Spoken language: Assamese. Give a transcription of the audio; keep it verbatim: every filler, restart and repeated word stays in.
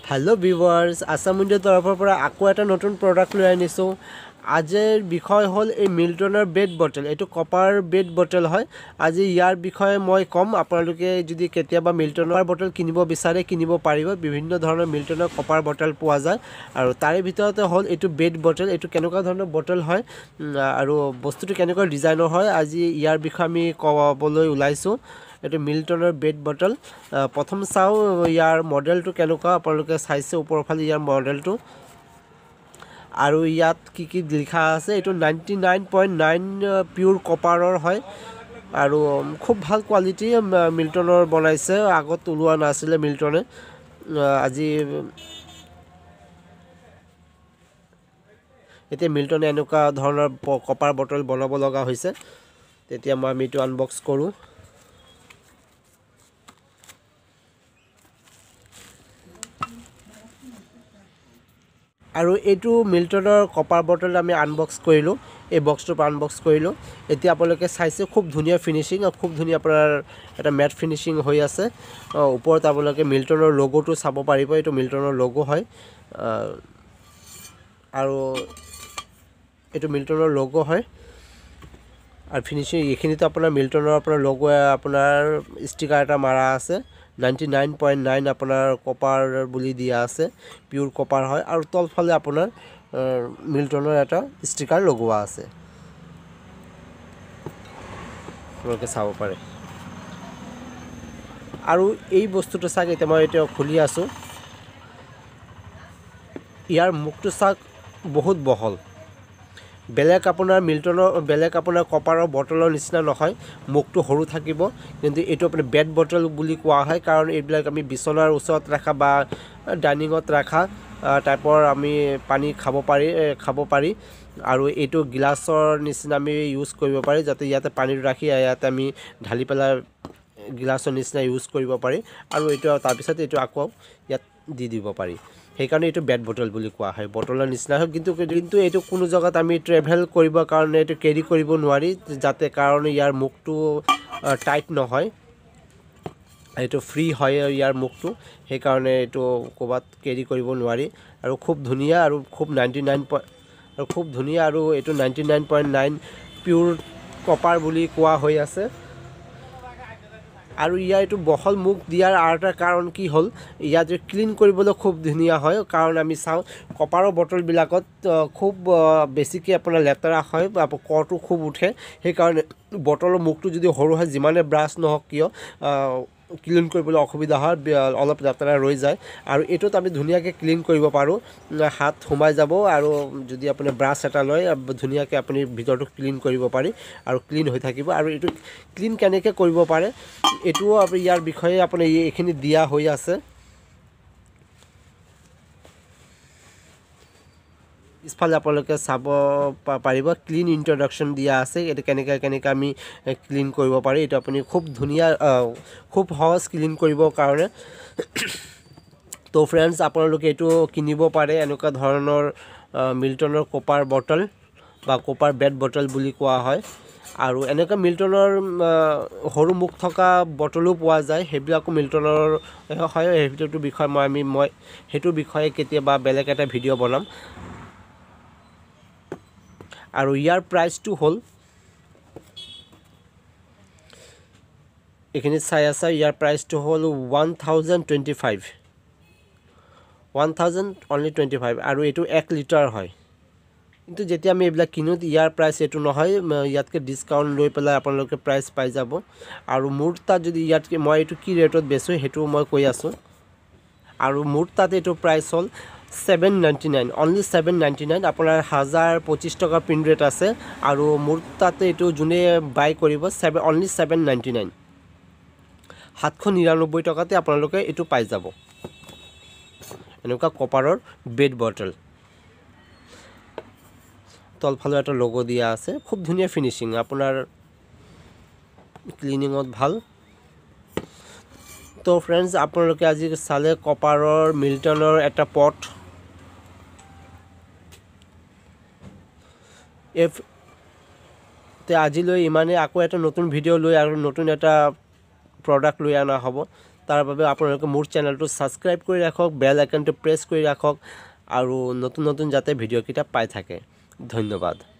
हेलो ভিউৱাৰ্স আসাম ইণ্ডিয়াৰ তৰফৰ পৰা আকৌ এটা নতুন প্ৰডাক্ট লৈ আনিছো আজিৰ বিষয় হল এই মিল্টনৰ বেড বটল এটো কপাৰ বেড বটল হয় আজি ইয়াৰ বিষয়ে মই কম আপোনালোকে যদি কেতিয়াবা মিল্টনৰ বটল কিনিব বিচাৰে কিনিব পাৰিব বিভিন্ন ধৰণৰ মিল্টনৰ কপাৰ বটল পোৱা যায় আৰু তাৰে ভিতৰতে হল এটো বেড বটল এটো কেনেকুৱা ধৰণৰ বটল হয় আৰু বস্তুটো কেনেকুৱা ডিজাইনৰ হয় আজি ইয়াৰ বিষয়ে আমি ক'বলৈ ওলাইছো এটো মিল্টনৰ বেড বটল প্ৰথম চাও ইয়াৰ মডেলটো কেনেকুৱা আপোনালোকে চাইছে ওপৰৰ ফালে ইয়াৰ মডেলটো আৰু ইয়াত কি কি লিখা আছে এটো ninety-nine point nine পিওৰ কপাৰৰ হয় আৰু খুব ভাল কোৱালিটি মিল্টনৰ বনাইছে আগত ওলোৱা নাছিলে মিল্টনে আজি এতে মিল্টনে এনেকুৱা ধৰণৰ কপাৰ বটল বনাব লগা হৈছে তেতিয়া মই মিটো আনবক্স কৰো আৰু এটো মিল্টনৰ কপাৰ বটল আমি আনবক্স কৰিলো এই বক্সটো আনবক্স কৰিলো এতিয়া আপোনালোকে চাইছে খুব ধুনিয়া ফিনিশিং আৰু খুব ধুনিয়া আপোনাৰ এটা ম্যাট ফিনিশিং হৈ আছে ওপৰত আপোনালোকে মিল্টনৰ লোগোটো চাব পাৰিব এটো মিল্টনৰ লোগো হয় আৰু এটো মিল্টনৰ লোগো হয় আৰু ফিনিশিং এখিনিতে আপোনাৰ মিল্টনৰ আপোনাৰ লোগো আপোনাৰ ষ্টিকাৰ এটা মাৰা আছে ninety-nine point nine আপোনাৰ কপাৰ বুলি দিয়া আছে পিওৰ কপাৰ হয় আৰু তলফালে আপোনাৰ মিল্টনৰ এটা ষ্টিকাৰ লগোৱা আছে আপোনালোকে চাব পাৰে আৰু এই বস্তুটো চাক এতিয়া মই এটা খুলি আছো ইয়াৰ মুখটো চাক বহুত বহল বেলেগ আপোনাৰ মিল্টনৰ বেলেগ আপোনাৰ কপাৰৰ বটলৰ নিচিনা নহয় মুখটো সৰু থাকিব কিন্তু এটো আপুনি বেড বটল বুলি কোৱা হয় কাৰণ এইবিলাক আমি বিছনাৰ ওচৰত ৰাখা বা ডাইনিঙত ৰাখা টাইপৰ আমি পানী খাব পাৰি খাব পাৰি আৰু এটো গ্লাছৰ নিচিনা আমি ইউজ কৰিব পাৰি যাতে ইয়াতে পানী ৰাখি ইয়াতে আমি ঢালি পেলা গ্লাছৰ নিচিনা ইউজ কৰিব পাৰি আৰু এটো তাৰ পিছত এটো আকৌ ইয়াত দি দিব পাৰি সেইকাৰণে এটো বেড বটল বুলি কোৱা হয় বটলৰ নিচিনা হয় কিন্তু কিন্তু এটো কোনো জায়গাত আমি ট্ৰেভেল কৰিব কাৰণে এটো কেৰি কৰিব নোৱাৰি যাতে কাৰণ ইয়াৰ মুখটো টাইট নহয় এটো ফ্ৰী হয় ইয়াৰ মুখটো সেই কাৰণে এটো কোবাত কেৰি কৰিব নোৱাৰি আৰু খুব ধুনিয়া আৰু খুব ninety-nine আৰু খুব ধুনিয়া আৰু এটো ninety-nine point nine pure copper বুলি কোৱা হৈ আছে আৰু ইয়া এটো বহল মুখ দিয়াৰ আৰটা কাৰণ কি হল ইয়া যে ক্লিন কৰিবলৈ খুব ধুনিয়া হয় কাৰণ আমি চাও কপাৰৰ বটল বিলাকত খুব বেছিকে আপোনাৰ লেতেৰা হয় বা কৰটো খুব উঠে সেই কাৰণে বটলৰ মুখটো যদি হৰু হয় যিমানে ব্ৰাছ নহক কিয় ক্লিন কৰিবলৈ অসুবিধা হয় অলপ লেতেৰা ৰৈ যায় আৰু এটোত আমি ধুনিয়াকে ক্লিন কৰিব পাৰো হাত সোমাই যাব আৰু যদি আপুনি ব্ৰাছ এটা লয় ধুনিয়াকে আপুনি ভিতৰটো ক্লিন কৰিব পাৰি আৰু ক্লিন হৈ থাকিব আৰু এটো ক্লিন কেনেকৈ কৰিব পাৰে এটো আপুনি ইয়াৰ বিষয়ে আপুনি এখিনি দিয়া হৈ আছে ইসফালে আপোনালোকে চাব পাৰিব ক্লিন ইন্ট্ৰোডাকশন দিয়া আছে এটো কেনেকা কেনেকা আমি ক্লিন কৰিব পাৰি এটো আপুনি খুব ধুনিয়া খুব সহজ ক্লিন কৰিব কাৰণে তো फ्रेंड्स আপোনালোকে এটো কিনিব পাৰে এনেকা ধৰণৰ মিল্টনৰ কপাৰ বটল বা কপাৰ বেড বটল বুলি কোৱা হয় আৰু এনেকা মিল্টনৰ হৰু মুখ থকা বটলও পোৱা যায় হেবিলাকো মিল্টনৰ হয় হেটো বিষয় মই আমি মই হেটো বিষয়ে কেতিয়াবা বেলেগ এটা ভিডিও বনাম আৰু ইয়াৰ প্ৰাইসটো হল এখিনি চাই আছে ইয়াৰ প্ৰাইসটো হল one thousand twenty-five one thousand only twenty-five আৰু এটো one লিটাৰ হয় কিন্তু যেতিয়া আমি এবলা কিনো ইয়াৰ প্ৰাইস এটো নহয় ইয়াতকে ডিসকাউন্ট লৈ পেলাই আপোনালোকে প্ৰাইস পাই যাব আৰু মুৰতা যদি ইয়াতকে মই এটো কি ৰেটত বেছো হেটো মই কৈ আছো আৰু মুৰতাতে এটো প্ৰাইস হল seven ninety-nine only seven ninety-nine আপোনাৰ one thousand twenty-five টকা পিন ৰেট আছে আৰু মুৰতাতে এটো জুনে বাই কৰিব only seven ninety-nine seven ninety-nine টকাতে আপোনালোকে এটো পাই যাব এনেকা কপাৰৰ বেড বটল তলফালে এটা লোগো দিয়া আছে খুব ধুনিয়া ফিনিশিং আপোনাৰ ক্লিনিংত ভাল তো फ्रेंड्स আপোনালোকে আজি চালে কপাৰৰ মিল্টনৰ এটা পট এফ তে আজিলৈ ইমানে আকৌ এটা নতুন ভিডিও লৈ আৰু নতুন এটা প্ৰডাক্ট লৈ আনা হ'ব তাৰ বাবে আপোনালোকে মোৰ চেনেলটো ছাবস্ক্ৰাইব কৰি ৰাখক, বেল আইকনটো প্ৰেছ কৰি ৰাখক আৰু নতুন নতুন যাতে ভিডিঅ'কেইটা পাই থাকে। ধন্যবাদ।